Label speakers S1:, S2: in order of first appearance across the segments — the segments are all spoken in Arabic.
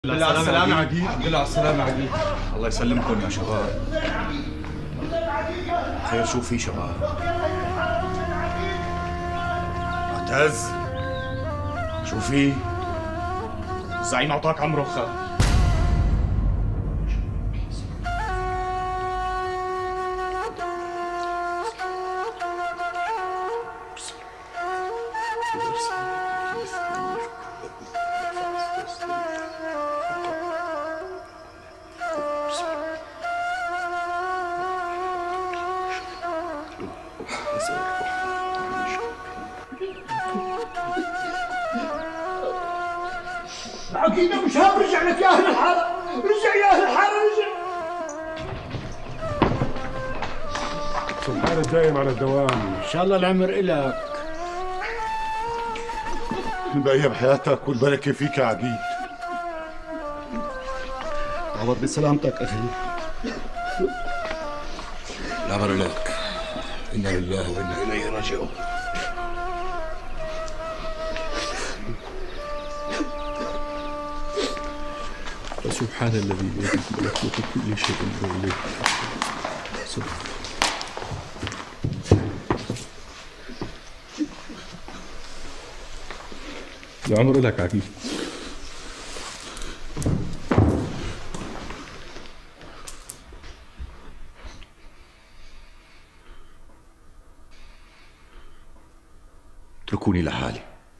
S1: الحمد لله على السلامة عقيل. الحمد لله على السلامة عقيل.
S2: الله يسلمكم يا شباب. خير شو في شباب؟ معتز شو في؟
S1: الزعيم اعطاك عمرو خال.
S3: عقيدة مشاب رجع لك يا أهل الحارة، رجع يا أهل الحارة رجع.
S4: سبحانك دايم على الدوام.
S3: إن شاء الله العمر إلك.
S4: البقية بحياتك والبركة فيك يا عقيد.
S3: عوض بسلامتك أخي.
S2: الأمر لك. إنا لله وإنا إليه راجعون.
S5: فسبحان الذي بيده ملكوت كل شيء وإليه سبحان. العمر لك عقيل.
S2: اتركوني لحالي.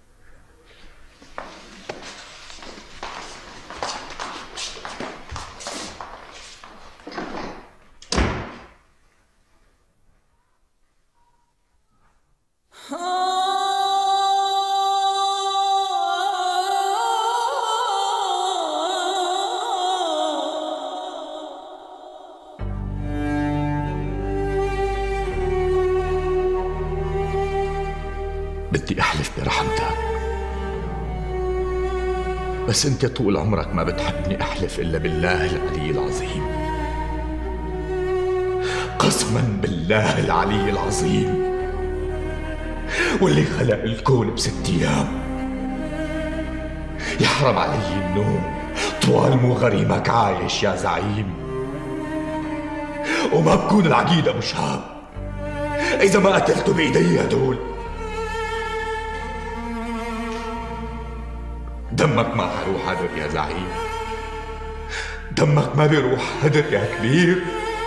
S2: بدي أحلف برحمتك، بس أنت طول عمرك ما بتحبني أحلف إلا بالله العلي العظيم. قسما بالله العلي العظيم واللي خلق الكون ب6 أيام، يحرم علي النوم طوال مو غريمك عايش يا زعيم. وما بكون العقيد أبو شهاب إذا ما قتلته بإيدي هدول. دمك ما حروح هدر يا زعيم، دمك ما بيروح هدر يا كبير،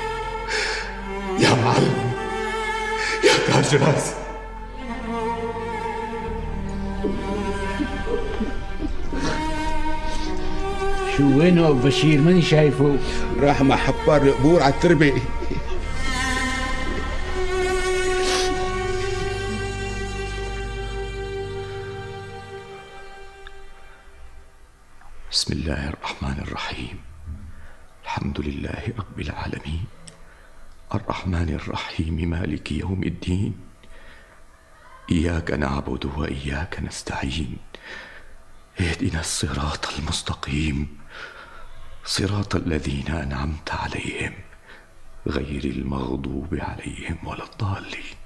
S2: يا معلم، يا تاج راس.
S3: شو وينه أبو بشير؟ ماني شايفه.
S5: راح مع حبار القبور على التربة.
S2: بسم الله الرحمن الرحيم. الحمد لله رب العالمين، الرحمن الرحيم، مالك يوم الدين، إياك نعبد وإياك نستعين، اهدنا الصراط المستقيم، صراط الذين أنعمت عليهم غير المغضوب عليهم ولا الضالين.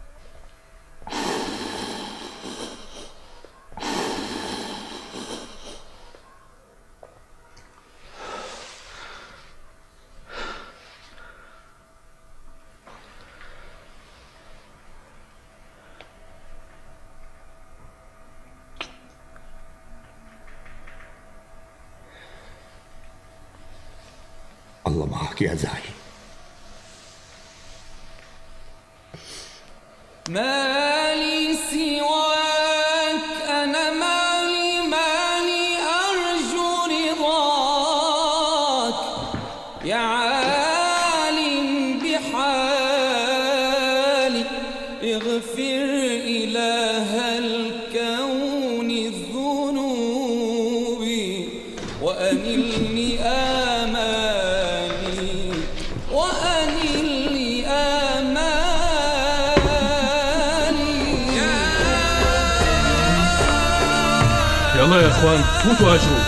S2: الله معك يا زعيم.
S6: مالي سواك، أنا مالي أرجو رضاك يا عالم بحالي، اغفر إله الكون الذنوب وأنلني
S5: يلا يا اخوان فوتوا هاجروا.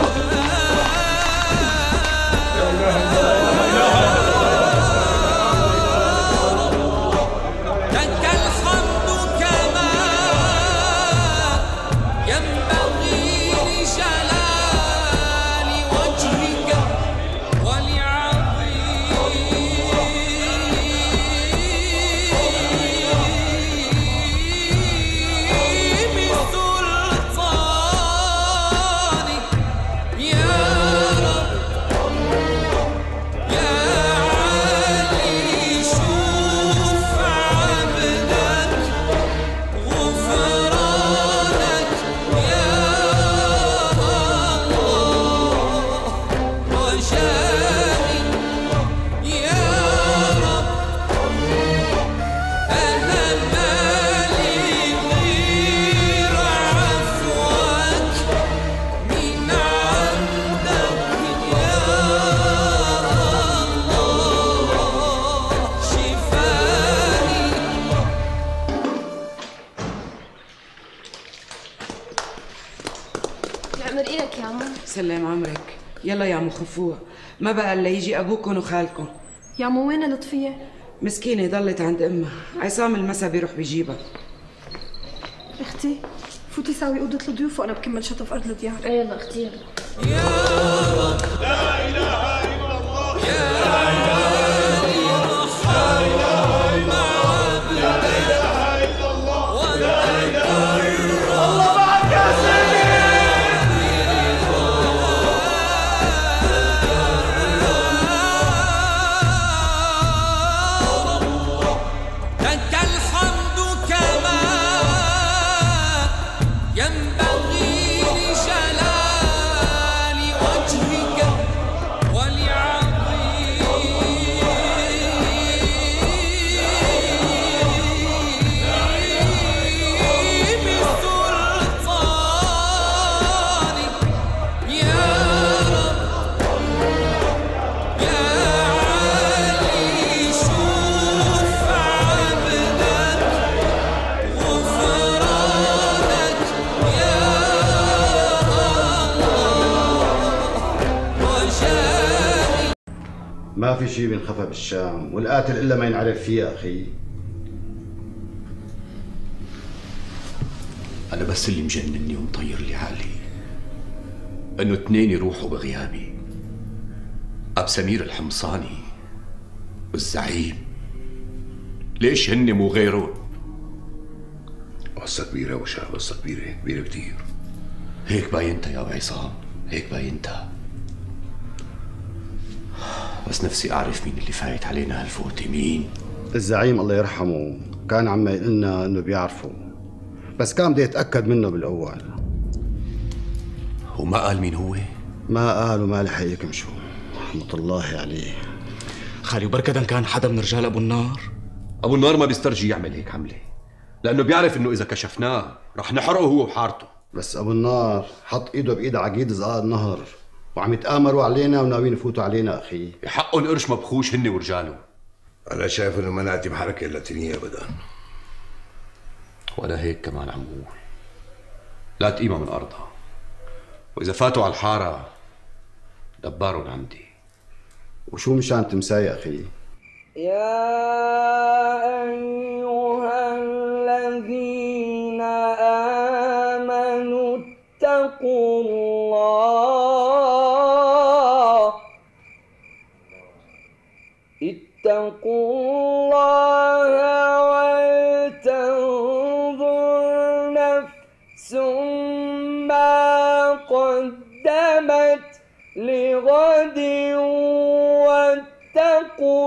S6: لك الحمد كما ينبغي لجلال
S7: يلا يا عمو خفوها، ما بقى الا يجي ابوكم وخالكم.
S8: يا عمو وين لطفية؟
S7: مسكينة ضلت عند امها، عصام المسا بيروح بيجيبها.
S8: اختي فوتي ساوي اوضة الضيوف وانا بكمل شطف ارض الديار.
S9: يلا اختي
S6: يا رب لا اله الا الله لا اله الا الله ولا اله الا الله معك يا سيدي. لك الحمد كما ينبغي لجلال وجهك ولعظيم سلطانك يا رب يا علي. شوف عبدك غفرانك يا
S10: ما في شيء بينخفى بالشام، والقاتل الا ما ينعرف فيه اخي.
S2: أنا بس اللي مجنني ومطير لي عقلي إنه اثنين يروحوا بغيابي، أب سمير الحمصاني والزعيم. ليش هن مو غيرهم؟
S11: قصة كبيرة وشاب، قصة كبيرة كبيرة كتير.
S2: هيك باينتها يا أبو عصام، هيك باينتها. بس نفسي أعرف مين اللي فايت علينا هالفوتة، مين؟
S10: الزعيم الله يرحمه كان عم يقلنا انه بيعرفه، بس كان بدي يتاكد منه بالاول.
S2: وما قال مين هو؟
S10: ما قال وما لحق يكمشوا، رحمة الله عليه.
S1: خالي وبركة كان حدا من رجال ابو النار.
S2: ابو النار ما بيسترجي يعمل هيك عمله، لانه بيعرف انه اذا كشفناه رح نحرقه هو وحارته.
S10: بس ابو النار حط ايده بايد عقيد زقاق النهر وعم يتآمروا علينا وناويين يفوتوا علينا اخي.
S2: بحقهم قرش مبخوش هن ورجاله.
S11: انا شايف انه ما ناتي بحركة اللاتينية ابدا.
S2: وانا هيك كمان عم بقول، لا تقيمها من ارضها، واذا فاتوا على الحارة دبارهم عندي.
S10: وشو مشان تمساي اخي؟
S6: يا أيها الذين آمنوا اتقوا الله ولتنظر نفس ما قدمت لغد واتقوا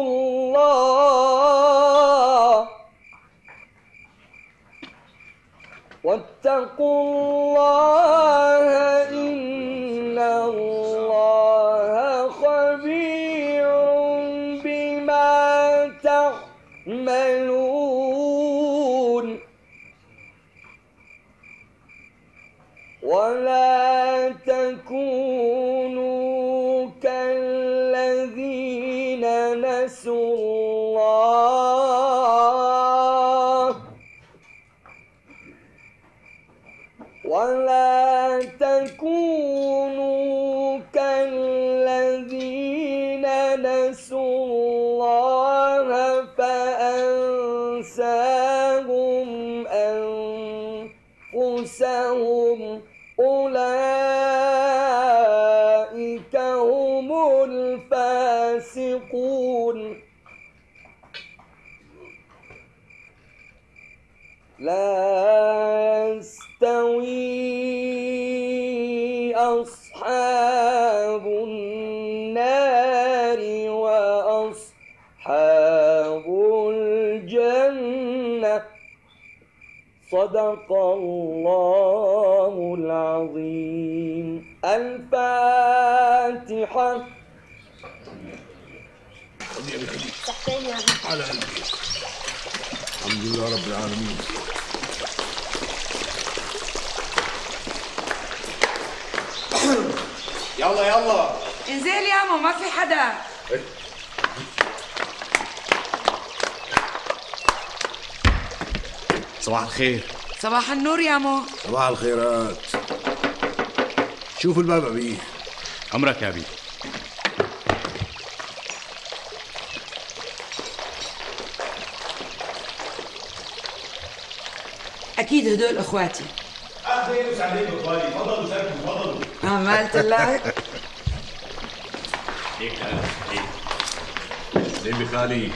S6: الله إن الله خبير بما تعملون. ولا تكونوا كالذين نسوا الله ولا تكونوا كالذين نسوا الله فأنساهم أنفسهم أولئك هم الفاسقون. لا يستوي أصحاب النار وأصحاب الجنة. صدق الله العظيم. الفاتحة.
S4: على قلبي. الحمد لله رب العالمين.
S1: يلا يلا
S7: انزل يا ماما، ما في حدا.
S1: صباح الخير.
S7: صباح النور يا مو.
S11: صباح الخيرات. شوف الباب أبيه.
S1: أمرك يا أبي.
S7: أكيد هدول إخواتي.
S6: أهلين وسهلين بإخواني، تفضلوا سلموا تفضلوا.
S7: ما قلت لك؟
S2: ليك ليك بخالي.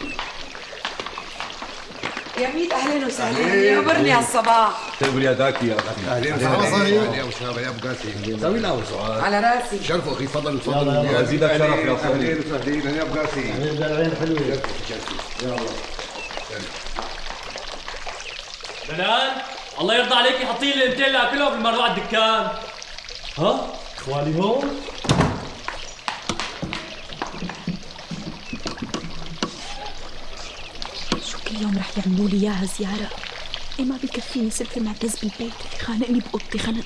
S7: يا ميت أهلين وسهلين، يقبرني هالصباح.
S2: تقول يا ذاكي يا ذاكي.
S11: اهلين وسهلين يا ابو شهاب يا ابو قاسم.
S2: سوي لنا ابو سعاد.
S7: على راسي.
S11: شرفوا اخي تفضلوا تفضلوا.
S2: يزيدك شرف يا اخوي.
S11: اهلين وسهلين يا ابو قاسم.
S10: العين حلوه.
S11: يلا
S9: بنان الله يرضى عليكي حطي لي الانتين لاكلهم قبل ما نروح على الدكان. ها؟ اخواني هون؟
S12: شو كل يوم رح يعملوا لي اياها زيارة؟ ايه ما بكفيني صرت معتز بالبيت، خانقني بأوضتي خنق.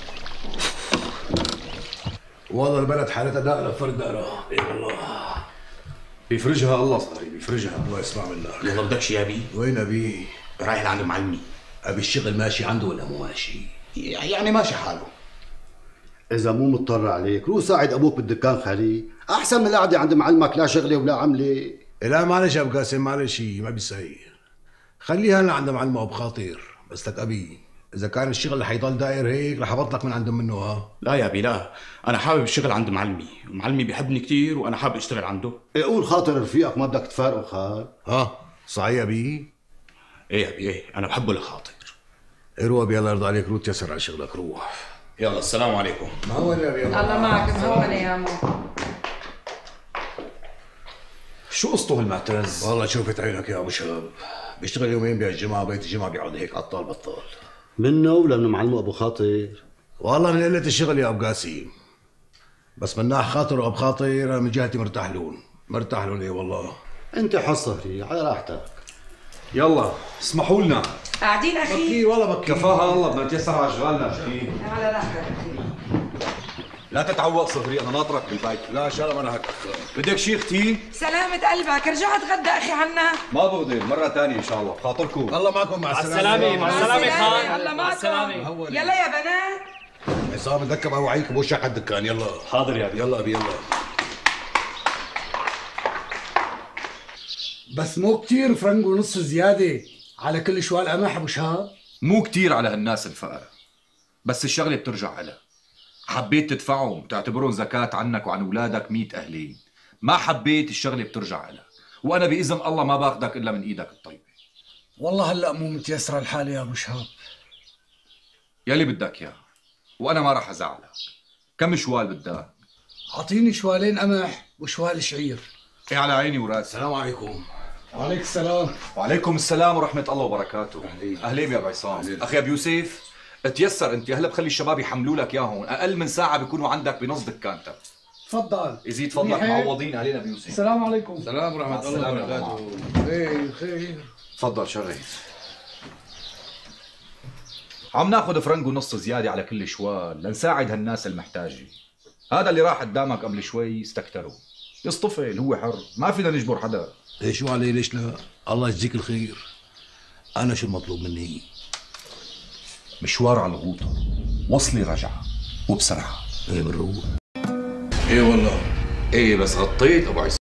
S11: والله البلد حالتها داقلة فرد دقرة. اي والله
S2: بيفرجها الله صاحبي بيفرجها.
S11: الله يسمع منك.
S1: يلا بدك شي يا أبي؟
S11: وين ابي؟
S1: رايح لعند معلمي.
S11: ابي الشغل ماشي عنده ولا مو ماشي؟
S1: يعني ماشي حاله.
S10: إذا مو مضطر عليك روح ساعد أبوك بالدكان خليه، أحسن من القعدة عند معلمك لا شغلة ولا عملة.
S11: لا معلش يا ابو قاسم معلش ما بيصير. خليها هلا عند معلمه ابو خاطر، بس لك ابي اذا كان الشغل رح يضل داير هيك رح ابطلك من عندهم منه. ها
S1: لا يا أبي لا، أنا حابب الشغل عند معلمي، ومعلمي بيحبني كتير وأنا حابب أشتغل عنده.
S10: قول خاطر رفيقك ما بدك تفارقه خال.
S11: ها صحيح يا ابي؟
S1: إيه يا أبي إيه، أنا بحبه لخاطر.
S11: روح ابي الله يرضى عليك، روح تيسر على شغلك روح.
S1: يلا السلام عليكم.
S11: مهون يا ابي.
S7: الله معك مهون يا عمو.
S2: شو قصته هالمعتز؟
S11: والله شوفت عينك يا ابو شهاب، بيشتغل يومين بهالجماعه بيت الجمعه بيقعد هيك عطال بطال.
S10: منه ولا من معلمه أبو خاطر؟
S11: والله من قله الشغل يا ابو قاسم، بس من ناح خاطر وابو خاطر انا من جهتي مرتاح لهم مرتاح لهم. اي والله
S10: أنت حصري على راحتك.
S2: يلا اسمحوا لنا.
S7: قاعدين أخي؟
S11: بكير والله بكير.
S2: كفاها الله بدنا نتيسر على اشغالنا.
S7: على راحتك أخي.
S2: لا تتعوق صغري انا ناطرك بالبيت.
S11: لا ان شاء الله ما انا هك.
S2: بدك شي اختي؟
S7: سلامة قلبك، رجعت غدا أخي عنا.
S2: ما بغدر مرة ثانية إن شاء الله بخاطركم.
S11: الله معكم مع
S9: السلامة. مع السلامة خان.
S7: الله معكم. يلا يا بنات.
S11: عصام ذكر بوعيك بوشك على الدكان. يلا
S9: حاضر يا ابي.
S11: يلا ابي يلا.
S3: بس مو كتير فرنك ونص زيادة على كل شوال قمح ابو شهاب؟
S13: مو كتير على هالناس الفقراء، بس الشغلة بترجع لها. حبيت تدفعهم تعتبرهم زكاة عنك وعن اولادك 100 اهلين، ما حبيت الشغلة بترجع لها، وانا باذن الله ما باخدك الا من ايدك الطيبة.
S3: والله هلا مو متيسرة الحالة يا ابو شهاب.
S13: يلي بدك اياه وانا ما راح ازعلك. كم شوال بدك؟
S3: اعطيني شوالين قمح وشوال شعير.
S13: ايه على عيني وراسي.
S11: السلام عليكم.
S3: وعليك السلام.
S13: وعليكم السلام ورحمة الله وبركاته. اهلين يا ابو عصام. اخي ابو يوسف تيسر انت هلا بخلي الشباب يحملوا لك اياهم، اقل من ساعة بيكونوا عندك بنص دكانتك.
S3: تفضل.
S13: يزيد فضلك معوضين علينا ابو يوسف.
S3: السلام عليكم.
S11: السلام ورحمة الله وبركاته. خير خير.
S13: تفضل شغل. عم ناخذ فرنك ونص زيادة على كل شوال لنساعد هالناس المحتاجة. هذا اللي راح قدامك قبل شوي استكتره. يصطفل هو حر، ما فينا نجبر حدا.
S11: ايه شو علي ليش لا؟ الله يجزيك الخير. انا شو المطلوب مني؟
S13: مشوار على الغوطة، وصلي رجعة وبسرعة.
S11: ايه بنروح. ايه والله.
S13: ايه بس غطيت ابو عصام.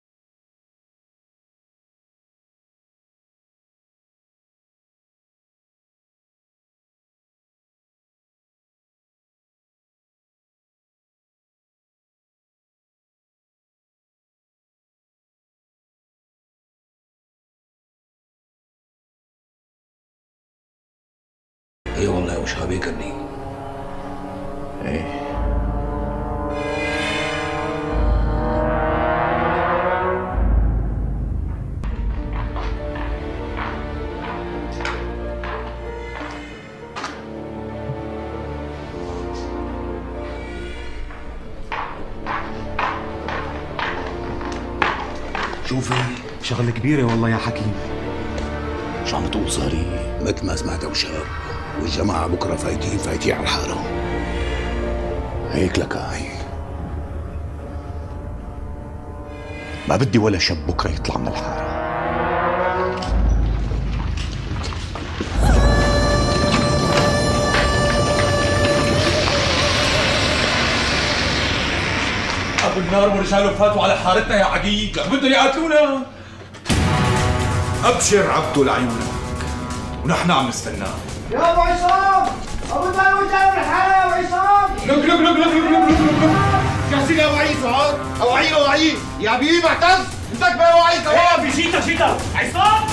S11: ايه والله يا ابو شهاب يكرني.
S13: ايه
S11: شوفي
S1: شغلة كبيرة والله يا حكيم.
S11: شو عم تقول صاري؟ مثل ما سمعت ابو شهاب، والجماعة بكره فايتين على الحارة. هيك لك هاي.
S1: ما بدي ولا شاب بكرة يطلع من الحارة.
S14: ابو النار ورجاله فاتوا على حارتنا يا عقيد، لك بدهم يقاتلونا. ابشر عبده لعيونك ونحن عم نستناه.
S3: يا ابو عصام، ابو النار وجاي بالحاره يا ابو عصام.
S11: لك لك لك لك لك لك لك جاهزين يا ابو عيسى هون؟ ابو عيسى ابو عيسى يا حبيبي اعتز انتك يا ابو عيسى
S9: هون. في شيتا عصام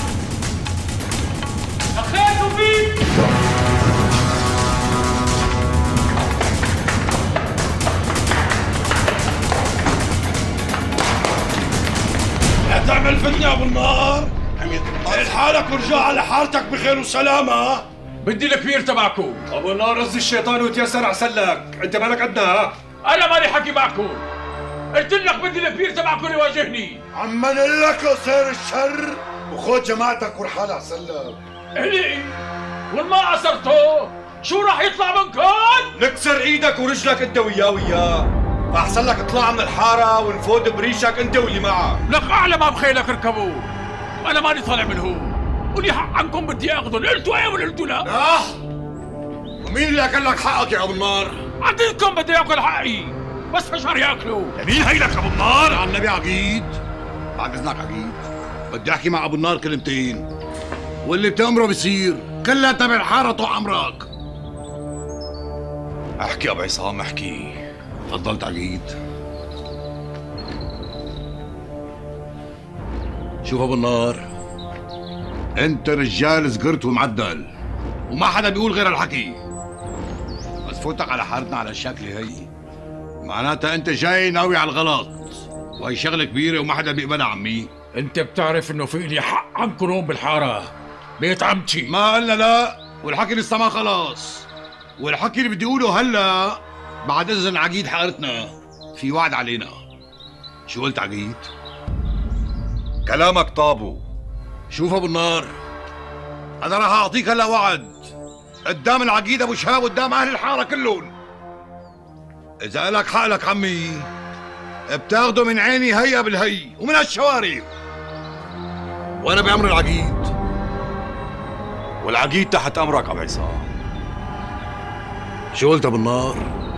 S9: اخيتوا فيك.
S14: لا تعمل فتنة يا ابو النار، الحالك ورجع على حالتك بخير وسلامة. بدي الكبير تبعكم ابو النار رز الشيطان وتيسر عسلك، انت مالك قدها؟ انا مالي حكي معكم، قلت لك بدي الكبير تبعكم يواجهني.
S4: عم نقول لك قصير الشر وخذ جماعتك ورحال عسلك.
S14: الي والله عصرته شو راح يطلع منكم؟ نكسر ايدك ورجلك انت وياه فاحسن لك اطلع من الحاره ونفوت بريشك انت واللي معك. لك اعلى ما بخيلك اركبوا، وانا ماني طالع من هون، ولي حق عنكم بدي اخذهم، قلتوا ايه ولا قلتوا لا؟ لا. ومين اللي اكل لك حقك يا ابو النار؟ عطيتكم بدي اكل حقي، بس فشار ياكلوا. مين هيلك ابو النار؟ على النبي عقيد، بعد اذنك عقيد، بدي احكي مع ابو النار كلمتين، واللي بتأمره بصير، كلها تبع الحاره طول عمرك. احكي يا ابو عصام احكي. تفضلت عقيد. شوف ابو النار، انت رجال صغرت ومعدل وما حدا بيقول غير الحكي، بس فوتك على حارتنا على الشكل هي معناتها انت جاي ناوي على الغلط، وهي شغله كبيره وما حدا بيقبلها عمي. انت بتعرف انه في لي حق عنكم هون بالحاره، بيت عمتي. ما قلنا لا، والحكي لسه ما خلص، والحكي اللي بدي اقوله هلا بعد اذن عقيد حارتنا في وعد علينا. شو قلت عقيد؟ كلامك طابو. شوف ابو النار، انا راح اعطيك هلا وعد قدام العقيد ابو شهاب قدام اهل الحاره كلهم، اذا الك حق لك عمي بتاخده من عيني هيا بالهي ومن هالشوارع، وانا بامر العقيد، والعقيد تحت امرك ابو عصام. شو قلت ابو النار؟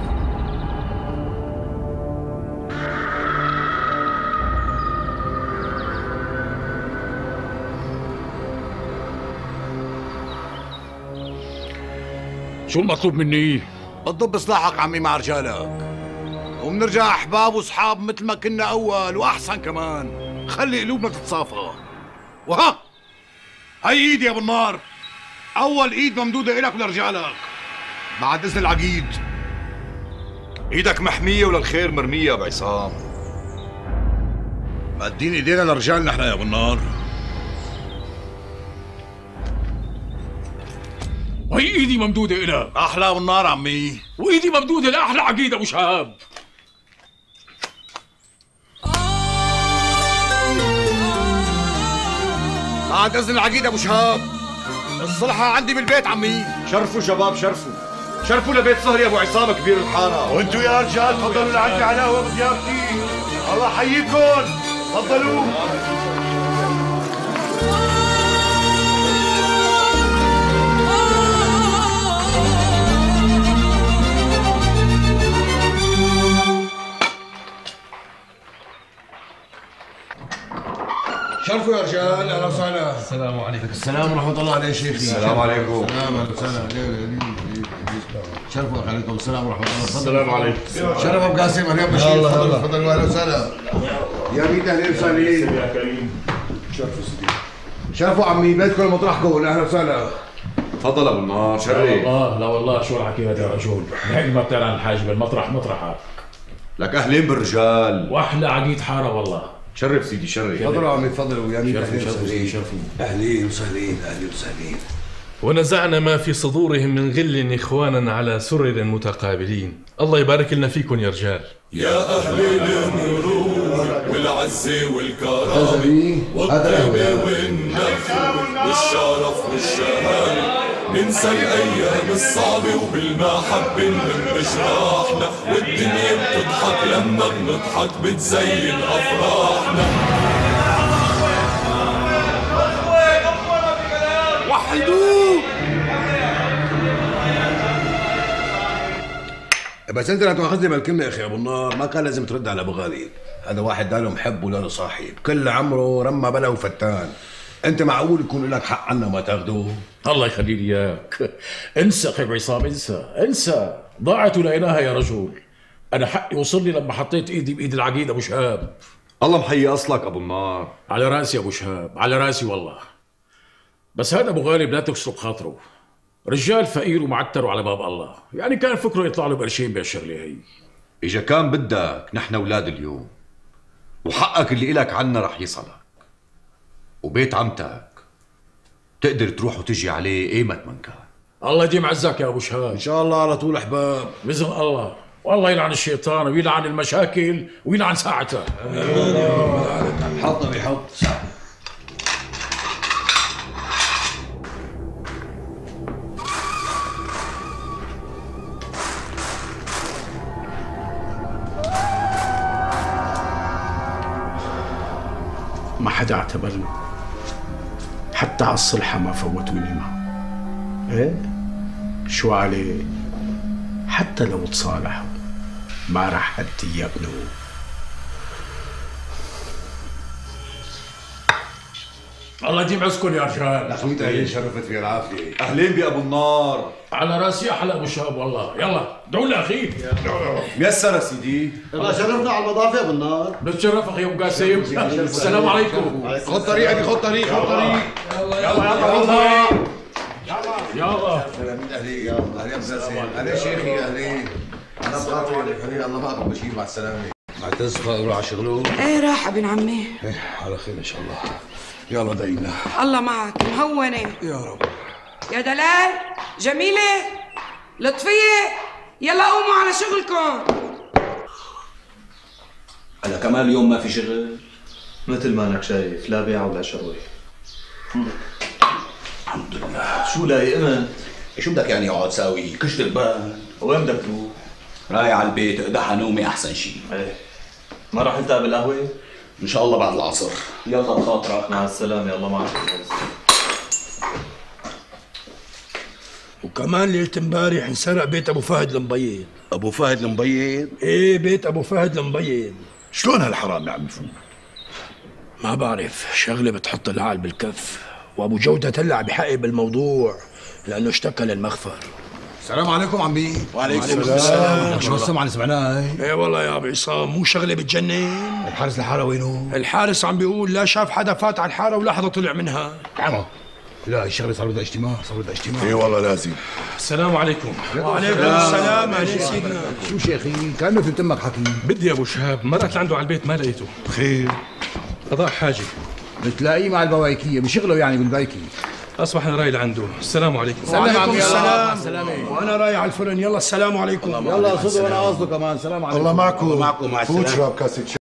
S14: شو المطلوب مني؟ بتضب سلاحك عمي مع رجالك، وبنرجع احباب واصحاب مثل ما كنا اول واحسن كمان، خلي قلوبنا تتصافى. وها هي ايدي يا ابو النار، اول ايد ممدوده الك ولرجالك بعد اذن العقيد. ايدك محميه وللخير مرميه يا ابو عصام. مادين ايدينا لرجالنا احنا يا ابو النار. وهي ايدي ممدوده الك. احلى ابو النار عمي، وايدي ممدوده لاحلى عقيد ابو شهاب. بعد اذن العقيد ابو شهاب، الصلحه عندي بالبيت عمي. شرفوا شباب شرفوا، شرفوا لبيت صهري ابو عصام كبير الحاره.
S4: وانتوا يا رجال تفضلوا لعندي على القهوه بضيافتي، الله يحييكم، تفضلوا.
S11: شرفوا يا رجال، اهلا وسهلا.
S5: السلام عليكم.
S11: السلام ورحمة الله عليك شيخي.
S4: السلام عليكم.
S11: السلام اهلا وسهلا. شرفوا عليكم. السلام ورحمة الله.
S4: السلام عليكم.
S11: شرف ابو قاسم، اهلا بشير. تفضل تفضل واهلا وسهلا. يا ميت اهلا وسهلا.
S4: يا كريم. شرفوا سيدي.
S11: شرفوا عمي، بيتكم مطرحكم، اهلا وسهلا.
S4: تفضل ابو النار، شرف.
S5: لا والله شو الحكي هذا يا رجل، هيك ما بتعلن الحاجب، المطرح مطرحك.
S4: لك اهلين بالرجال،
S5: واحلى عقيد حاره والله.
S4: شرف سيدي شرف.
S11: تفضلوا عمي تفضلوا. يا ميت
S5: شرفوا.
S11: اهلين وسهلين اهلين وسهلين.
S15: ونزعنا ما في صدورهم من غل إخوانا على سرر متقابلين. الله يبارك لنا فيكم يا رجال.
S6: يا أهل المرور والعزة والكرامة والطيبة والنفر والشرف والشهامة، ننسى الأيام الصعبة وبالمحبة نلم جراحنا، والدنيا بتضحك لما بنضحك بتزين أفراحنا.
S11: وحدوه. بس انت لا تاخذني بالكلمه يا اخي ابو النار، ما كان لازم ترد على ابو غالي. هذا واحد لا له محب ولا له صاحب، كل عمره رمى بلا وفتان. انت معقول يكون لك حق عنا ما تاخذوه؟
S5: الله يخلي لي اياك. انسى اخي عصام، انسى ضاعت ولقيناها يا رجل. انا حقي وصل لي لما حطيت ايدي بايد العقيد ابو شهاب.
S13: الله محيي اصلك ابو النار.
S5: على راسي ابو شهاب، على راسي والله. بس هذا ابو غالب لا تكسر بخاطره، رجال فقير ومعتر على باب الله، يعني كان فكره يطلع له بقرشين بهالشغله هي.
S13: اذا كان بدك نحن اولاد اليوم، وحقك اللي إلك عنا رح يصلك، وبيت عمتك تقدر تروح وتجي عليه ايمت من كان.
S5: الله يديم عزك يا ابو شهاب.
S11: ان شاء الله على طول احباب
S5: باذن الله. والله يلعن الشيطان ويلعن المشاكل ويلعن ساعته.
S11: حط بيحط.
S5: ما حدا اعتبرنا، حتى على الصلحة ما فوتوا نيمة. ايه شو عليه؟ حتى لو تصالحوا ما راح حد يبنوا. الله يديم عزكم يا رجال.
S11: اخويتي اهلين شرفت في العافيه.
S13: اهلين بابو النار.
S5: على راسي احلى ابو شهاب والله. يلا ادعوا لي اخي.
S13: ميسر يا سيدي.
S10: الله شرفنا على المضافه يا ابو النار.
S5: بتشرف اخي ابو قاسم. السلام عليكم.
S11: خذ طريقك، خذ طريق، خذ طريق.
S5: يلا يلا
S11: يلا اهلين يا اهلين قاسم. اهلين شيخي اهلين. انا بخاطر عليك الله معكم بشير مع السلامه. معتز روح على شغله.
S7: ايه راح ابن عمي.
S11: ايه على خير ان شاء الله. يلا دعينا.
S7: الله معك مهونة
S11: يا رب.
S7: يا دلال، جميلة، لطفية، يلا قوموا على شغلكم.
S16: هلا كمان اليوم ما في شغل؟ مثل ما انك شايف، لا بيع ولا شروي.
S1: الحمد لله.
S16: شو لاقي امن؟
S1: شو بدك يعني اقعد ساوي؟ كشت البال.
S16: وين بدك تروح؟
S1: رايح على البيت اقدح نومي احسن شيء.
S16: ايه ما راح نلتقى بالقهوة؟
S1: ان شاء الله بعد العصر.
S16: يلا بخاطرك. مع السلامة. الله معك.
S3: وكمان ليلة امبارح انسرق بيت ابو فهد المبيض.
S11: ابو فهد المبيض؟
S3: ايه بيت ابو فهد المبيض.
S11: شلون هالحرام يا عم فهد؟
S3: ما بعرف، شغله بتحط العقل بالكف، وابو جودة تلع بحقي بالموضوع لانه اشتكى للمخفر.
S11: السلام عليكم عمي.
S3: وعليكم السلام.
S11: شو السمع اللي سمعناه؟
S3: ايه والله يا ابو عصام، مو شغله بتجنن.
S11: الحارس الحاره وينه؟
S3: الحارس عم بيقول لا شاف حدا فات على الحاره ولا حدا طلع منها.
S11: عمو لا الشغله صار بدها اجتماع، صار بدها اجتماع. اي والله لازم.
S15: السلام عليكم.
S3: وعليكم السلام. اهلا سيدنا.
S11: شو شيخي؟ كانه في تمك حكي.
S15: بدي ابو شهاب، مرقت لعنده على البيت ما لقيته.
S11: خير؟
S15: قضاء حاجه.
S11: بتلاقيه مع البوايكيه، بشغله يعني بالبايكي.
S15: اصبح انا راي لعنده. السلام عليكم.
S3: وعليكم السلام. وانا رايح على الفرن. يلا السلام عليكم.
S10: يلا صدق وانا قصده كمان. سلام عليكم.
S11: الله معكم. مع السلامه.